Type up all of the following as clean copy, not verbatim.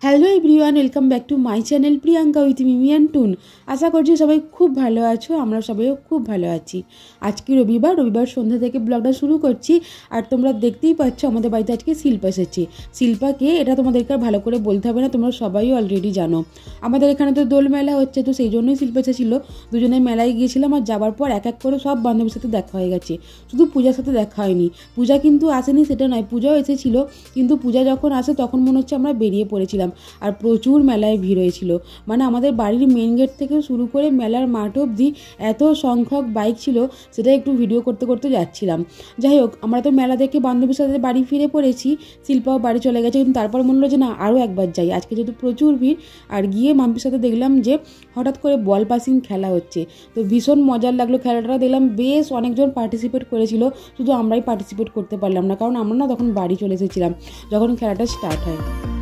Hello everyone, welcome back to my channel Priyanka with Mimi and Toon. আশা করছি সবাই খুব ভালো আছো, আমরা সবাইও খুব ভালো আছি। আজকে রবিবার সন্ধ্যা থেকে ব্লগটা শুরু করছি। আর তোমরা দেখতেই পাচ্ছ আমাদের বাড়িতে আজকে শিল্পা এসেছে। শিল্পাকে এটা তোমাদেরকে আর ভালো করে বলতে হবে না, তোমরা সবাই অলরেডি জানো। আমাদের এখানে তো দোল মেলা হচ্ছে, তো সেই জন্যই শিল্পা এসেছিল। দুজনে মেলায় গিয়েছিলাম, আর যাবার পর এক এক করে সব বান্ধবীর সাথে দেখা হয়ে গেছে, শুধু পূজার সাথে দেখা হয়নি। পূজা কিন্তু আসেনি সেটা নয়, পূজাও এসেছিল, কিন্তু পূজা যখন আসে তখন মনে হচ্ছে আমরা বেরিয়ে পড়েছিলাম। আর প্রচুর মেলায় ভিড় হয়েছিল, মানে আমাদের বাড়ির মেন গেট থেকে শুরু করে মেলার মাঠ অবধি এত সংখ্যক বাইক ছিল, সেটা একটু ভিডিও করতে করতে যাচ্ছিলাম। যাই হোক, আমরা তো মেলা দেখে বান্ধবীর সাথে বাড়ি ফিরে পড়েছি, শিল্পাও বাড়ি চলে গেছে। কিন্তু তারপর মনে হলো যে না, আরও একবার যাই। আজকে যেহেতু প্রচুর ভিড়, আর গিয়ে মাম্পির সাথে দেখলাম যে হঠাৎ করে বল পাসিং খেলা হচ্ছে, তো ভীষণ মজার লাগলো খেলাটা। দেখলাম বেশ অনেকজন পার্টিসিপেট করেছিল, শুধু আমরাই পার্টিসিপেট করতে পারলাম না, কারণ আমরা না তখন বাড়ি চলে এসেছিলাম যখন খেলাটা স্টার্ট হয়।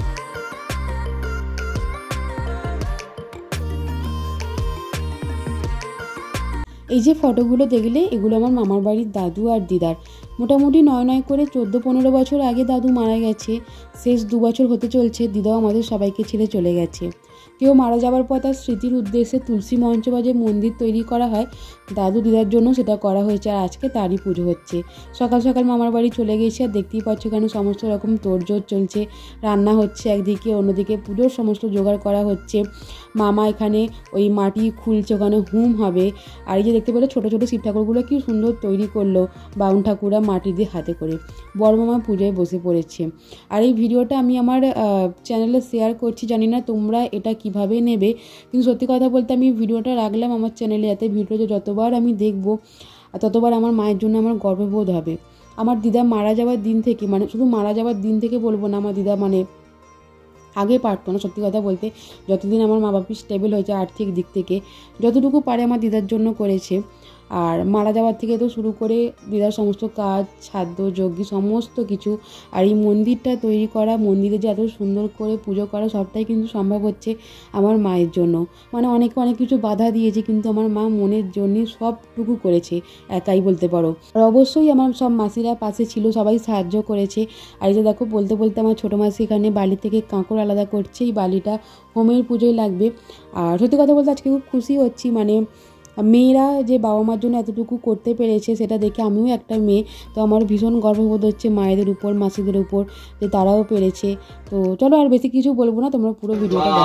এই যে ফটোগুলো দেখলে, এগুলো আমার মামার বাড়ির দাদু আর দিদার। মোটামুটি নয় করে 14-15 বছর আগে দাদু মারা গেছে, শেষ 2 বছর হতে চলছে দিদাও আমাদের সবাইকে ছেড়ে চলে গেছে। কেউ মারা যাওয়ার পর তার স্মৃতির উদ্দেশ্যে তুলসী মঞ্চ বা যে মন্দির তৈরি করা হয়, দাদু দিদার জন্য সেটা করা হয়েছে, আর আজকে তারই পুজো হচ্ছে। সকাল সকাল মামার বাড়ি চলে গেছি, আর দেখতেই পাচ্ছ কেন সমস্ত রকম তোড়জোড় চলছে, রান্না হচ্ছে একদিকে, অন্যদিকে পুজোর সমস্ত জোগাড় করা হচ্ছে। মামা এখানে ওই মাটি খুলছে, ওখানে হুম হবে। আর এই যে দেখতে পেলে ছোটো ছোটো শিব ঠাকুরগুলো কি সুন্দর তৈরি করলো বাউন ঠাকুরা মাটি দিয়ে হাতে করে। বড় মামা পুজোয় বসে পড়েছে। আর এই ভিডিওটা আমি আমার চ্যানেলে শেয়ার করছি, জানি না তোমরা এটা কিভাবে নেবে, কিন্তু সত্যি কথা বলতে আমি ভিডিওটা রাখলাম আমার চ্যানেলে, যাতে ভিডিওটা যতবার আমি দেখব ততবার আমার মায়ের জন্য আমার গর্ববোধ হবে। আমার দিদা মারা যাওয়ার দিন থেকে, মানে শুধু মারা যাওয়ার দিন থেকে বলবো না, আমার দিদা মানে আগে পারতো না, সত্যি কথা বলতে। যতদিন আমার মা বাপি স্টেবল হয়েছে আর্থিক দিক থেকে, যতটুকু পারে আমার দিদার জন্য করেছে। আর মারা যাওয়ার থেকে তো শুরু করে দিদার সমস্ত কাজ, শ্রাদ্ধ যজ্ঞ সমস্ত কিছু, আর এই মন্দিরটা তৈরি করা, মন্দিরে যে এত সুন্দর করে পুজো করা, সবটাই কিন্তু সম্ভব হচ্ছে আমার মায়ের জন্য। মানে অনেকে অনেক কিছু বাধা দিয়েছে, কিন্তু আমার মা মনের জন্যই সবটুকু করেছে, একাই বলতে পারো। আর অবশ্যই আমার সব মাসিরা পাশে ছিল, সবাই সাহায্য করেছে। আর এই যে দেখো, বলতে বলতে আমার ছোটো মাসি এখানে বালি থেকে কাঁকড় আলাদা করছে, এই বালিটা হোমের পুজোয় লাগবে। আর সত্যি কথা বলতে আজকে খুব খুশি হচ্ছি, মানে মেয়েরা যে বাবা মার জন্য এতটুকু করতে পেরেছে সেটা দেখে আমিও একটা মেয়ে, তো আমার ভীষণ গর্ববোধ হচ্ছে মায়েদের উপর, মাসিদের উপর, যে তারাও পেরেছে। তো চলো আর বেশি কিছু বলবো না, তোমরা পুরো ভিডিওটা দেখো।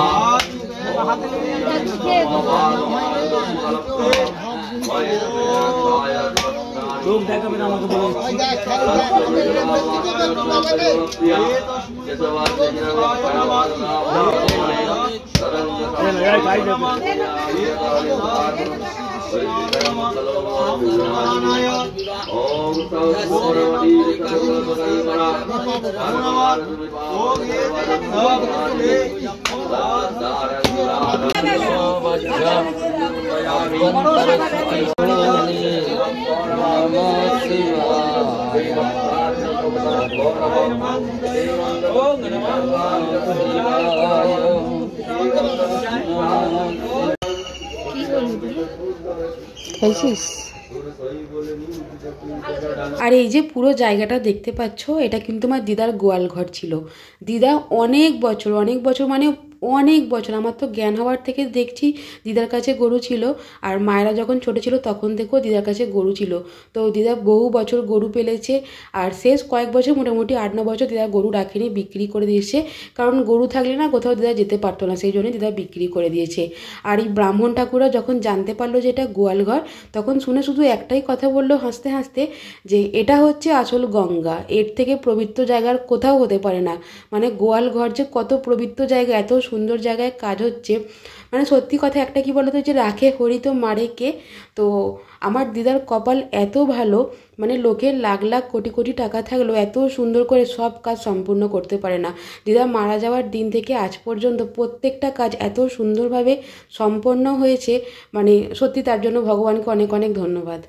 আর এই যে পুরো জায়গাটা দেখতে পাচ্ছ, এটা কিন্তু আমার দিদার গোয়াল ঘর ছিল। দিদা অনেক বছর মানে অনেক বছর, আমার তো জ্ঞান হওয়ার থেকে দেখছি দিদার কাছে গরু ছিল। আর মায়েরা যখন ছোটো ছিল তখন থেকেও দিদার কাছে গরু ছিল। তো দিদা বহু বছর গরু পেলেছে, আর শেষ কয়েক বছর, মোটামুটি 8-9 বছর দিদা গরু রাখেনি, বিক্রি করে দিয়েছে। কারণ গরু থাকলে না কোথাও দিদা যেতে পারতো না, সেই জন্যই দিদা বিক্রি করে দিয়েছে। আর এই ব্রাহ্মণ ঠাকুররা যখন জানতে পারলো যে এটা গোয়াল ঘর, তখন শুনে শুধু একটাই কথা বললো হাসতে হাসতে, যে এটা হচ্ছে আসল গঙ্গা, এর থেকে পবিত্র জায়গার কোথাও হতে পারে না। মানে গোয়াল ঘর যে কত পবিত্র জায়গা, এত সুন্দর জায়গায় কাজ হচ্ছে। মানে সত্যি কথা একটা কি বলতো, যে রাখে হরি তো মারে কে। তো আমার দিদার কপাল এত ভালো, মানে লোকের লাখ লাখ কোটি কোটি টাকা থাকলেও এত সুন্দর করে সব কাজ সম্পূর্ণ করতে পারে না। দিদা মারা যাওয়ার দিন থেকে আজ পর্যন্ত প্রত্যেকটা কাজ এত সুন্দরভাবে সম্পন্ন হয়েছে, মানে সত্যি তার জন্য ভগবানকে অনেক অনেক ধন্যবাদ।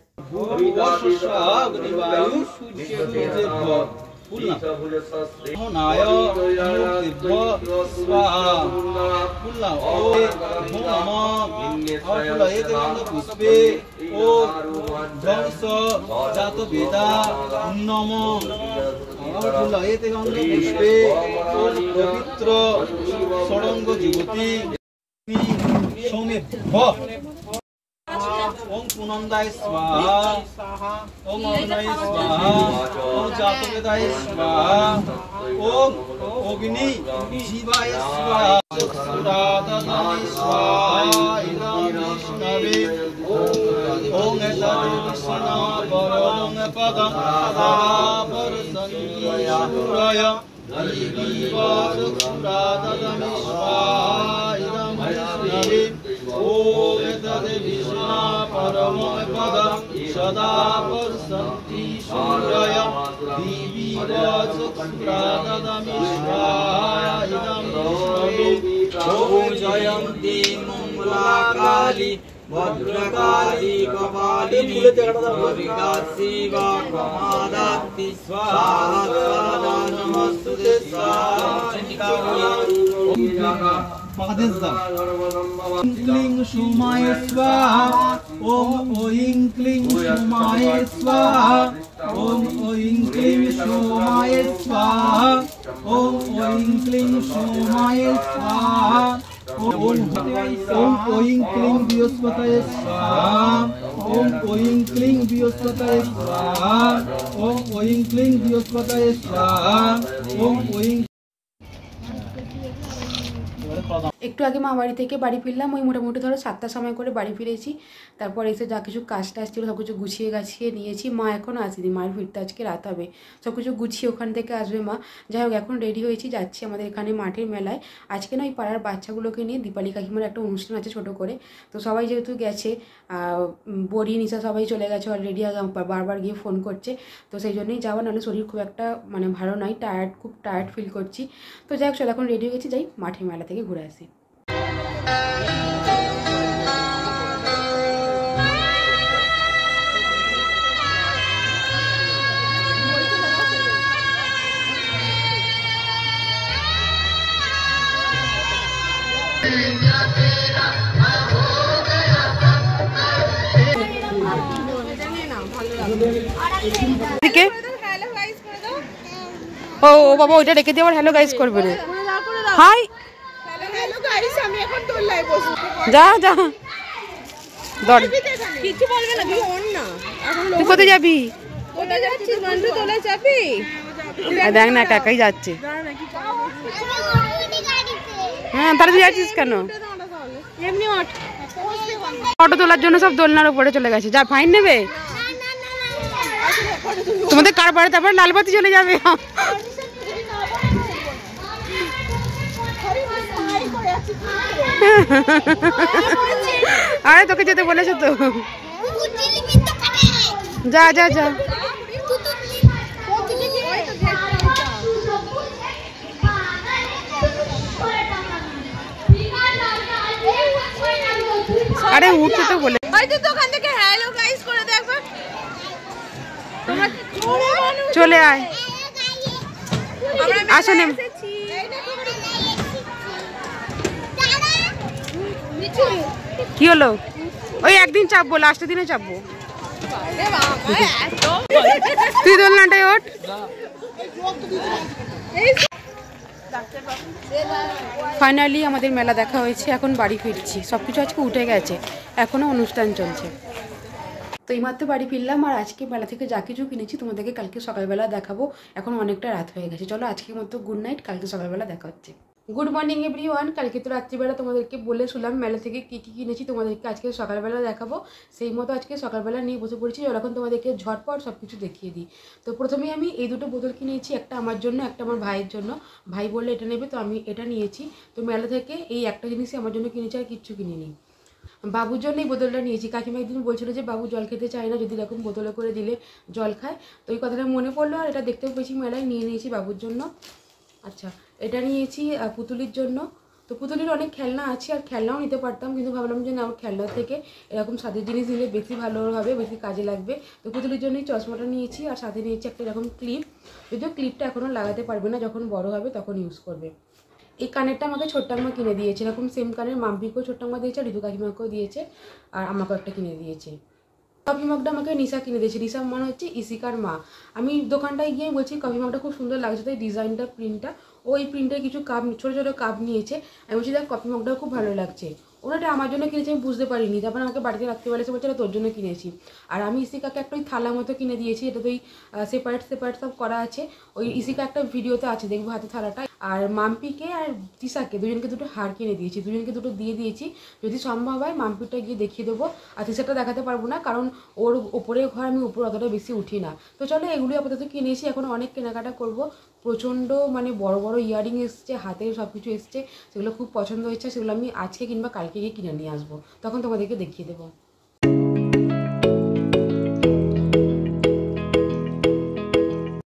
এতে গন্ধ পুষ্পে পবিত্র ষড়ঙ্গ যুবতী সৌমেভ ওম পুনন্দায় স্বাহা ওম অগ্নয়ে স্বাহা ওম জাতবেদায় স্বাহা ওম অগ্নি জীবায় স্বাহা সুরাদাদানি স্বাহা ইদং বিষ্ণবে ওম এতদে বিষ্ণা পরমং পদং সদা পরসন্তি সুরায় সুরাদাদানি স্বাহা ইদং বিষ্ণবে ওম এতদে বিষ্ণা পরমং পদং সদা পরসন্তি সুরায় দিবি সুরাদাদানি স্বাহা ইদং বিষ্ণবে ওম জয়ন্তি মঙ্গলা কালী ভদ্রকালী কপালিনী দুর্গা শিবা প্রমাদাত্তি স্বাহা স্বাহা নমস্তুতে স্বাহা পাদেশ দাও ক্লিং সুমায় স্বাহা ওম ঐং ক্লিং সুমায় স্বাহা ওম ঐং ক্লিং সুমায় স্বাহা ওম ঐং ক্লিং সুমায় স্বাহা ওম ঐং ক্লিং বৃহস্পতয়ে স্বাহা ওম ঐং ক্লিং বৃহস্পতয়ে স্বাহা ওম ঐং ক্লিং বৃহস্পতয়ে স্বাহা ওম ঐং। একটু আগে মা বাড়ি থেকে বাড়ি ফিরলাম, ওই মোটামুটি ধরো 7টার সময় করে বাড়ি ফিরেছি। তারপর এসে যা কিছু কাজ টাজ ছিল সব কিছু গুছিয়ে গাছিয়ে নিয়েছি। মা এখনও আসেনি, মায়ের ফিরতে আজকে রাত হবে, সব কিছু গুছিয়ে ওখান থেকে আসবে মা। যাই হোক এখন রেডি হয়েছি, যাচ্ছি আমাদের এখানে মাঠের মেলায়। আজকে না ওই পাড়ার বাচ্চাগুলোকে নিয়ে দীপালি কাকিমার একটা অনুষ্ঠান আছে ছোটো করে, তো সবাই যেহেতু গেছে, বড়ি নিশা সবাই চলে গেছে অলরেডি, বারবার গিয়ে ফোন করছে, তো সেই জন্যই যাওয়া, নাহলে শরীর খুব একটা মানে ভালো নয়, খুব টায়ার্ড ফিল করছি। তো যাই হোক চল এখন রেডি হয়ে গেছি, যাই মাঠের মেলা থেকে ঘুরে আসি। ও বাবা ওইটা রেখে দিয়ে আবার হ্যালো গাইস করবে রে। হাই যা যা কিছু বলবে না, তুই কোথায় যাবি? দেখ না একা একাই যাচ্ছে। হ্যাঁ তাহলে তুই যাচ্ছিস কেন? ফটো তোলার জন্য সব দোলনার উপরে চলে গেছে। যা ফাইন নেবে তোমাদের কার বাড়ি, তারপরে লালবাতি চলে যাবে। আরে তোকে যেতে বলেছে তো, যা যা যা। আরে উঠতে তো বলে চলে আয়, আসো নেম। কি হলো? ওই একদিন চাপবো, লাস্টের দিনে চাপবো। তুই দোলনাটাই ওঠ। ফাইনালি আমাদের মেলা দেখা হয়েছে, এখন বাড়ি ফিরছি। সবকিছু আজকে উঠে গেছে, এখনো অনুষ্ঠান চলছে। তো এইমাত্র বাড়ি ফিরলাম, আর আজকে মেলা থেকে যা কিছু কিনেছি তোমাদেরকে কালকে সকালবেলা দেখাবো। এখন অনেকটা রাত হয়ে গেছে, চলো আজকের মতো গুড নাইট, কালকে সকালবেলা দেখা হচ্ছে। Good morning everyone. কালকে তো রাত্রিবেলা তোমাদেরকে বলে শুনলাম মেলা থেকে কী কী কিনেছি, তোমাদেরকে আজকে সকালবেলা দেখাবো। সেই মতো আজকে সকালবেলা নিয়ে বসে পড়েছি। এখন তোমাদেরকে ঝটপট সব কিছু দেখিয়ে দিই। তো প্রথমেই আমি এই দুটো বোতল কিনেছি, একটা আমার জন্য, একটা আমার ভাইয়ের জন্য। ভাই বললে এটা নেবে, তো আমি এটা নিয়েছি। তো মেলা থেকে এই একটা জিনিসই আমার জন্য কিনেছি, আর কিচ্ছু কিনিনি। বাবুর জন্য এই বোতলটা নিয়েছি। কাকিমা একদিন বলছিল যে বাবু জল খেতে চায় না, যদি এরকম বোতলে করে দিলে জল খায়, তো এই কথাটা মনে পড়লো, আর এটা দেখতেও পেয়েছি মেলায়, নিয়ে নিয়েছি বাবুর জন্য। আচ্ছা এটা নিয়েছি পুতুলির জন্য। তো পুতুলির অনেক খেলনা আছে, আর খেলনাও নিতে পারতাম, কিন্তু ভাবলাম যে না, আমার খেলনার থেকে এরকম স্বাদের জিনিস নিলে বেশি ভালো হবে, বেশি কাজে লাগবে। তো পুতুলির জন্য এই চশমাটা নিয়েছি, আর সাথে নিয়েছি একটা এরকম ক্লিপ। যদিও ক্লিপটা এখনও লাগাতে পারবে না, যখন বড় হবে তখন ইউজ করবে। এই কানেরটা আমাকে ছোট্টাম্মা কিনে দিয়েছে, এরকম সেম কানের মাম্পিকেও ছোট্টাম্মা দিয়েছে, আর ঋতু কাকিমাকেও দিয়েছে, আর আমাকেও একটা কিনে দিয়েছে। কফি মগটা আমাকে নিশা কিনে দিয়েছে। নিশা মানে হচ্ছে ইশিকার মা। আমি দোকানটায় গিয়ে বলছি কফি মগটা খুব সুন্দর লাগছে, তাই ডিজাইনটা, প্রিন্টটা, ওই প্রিন্টের কিছু কাপ, ছোটো ছোটো কাপ নিয়েছে। আমি বলছি দেখ কফি মগটাও খুব ভালো লাগছে। ওনাটা আমার জন্য কিনেছি, আমি বুঝতে পারিনি, তারপর আমাকে বাড়িতে রাখতে বলেছে, বলছে তোর জন্য কিনেছি। আর আমি ইশিকাকে একটা ওই থালা মতো কিনে দিয়েছি, এটা তো ওই সেপারেট সেপারেট সব করা আছে। ওই ইশিকা একটা ভিডিওতে আছে, দেখবো হাতে থালাটা। আর মাম্পিকে আর তিশাকে দুজনকে দুটো হার কিনে দিয়েছি, দুজনকে দুটো দিয়ে দিয়েছি। যদি সম্ভব হয় মাম্পিটা গিয়ে দেখিয়ে দেবো, আর তিশাটা দেখাতে পারবো না, কারণ ওর ওপরে ঘর, আমি উপরে অতটা বেশি উঠি না। তো চলো এগুলি আপাতত কিনেছি, এখন অনেক কেনাকাটা করব। প্রচণ্ড মানে বড় বড় ইয়ারিং এসছে, হাতের সব কিছু এসছে, সেগুলো খুব পছন্দ হচ্ছে। সেগুলো আমি আজকে কিংবা কালকে গিয়ে কিনে নিয়ে আসবো, তখন তোমাদেরকে দেখিয়ে দেবো।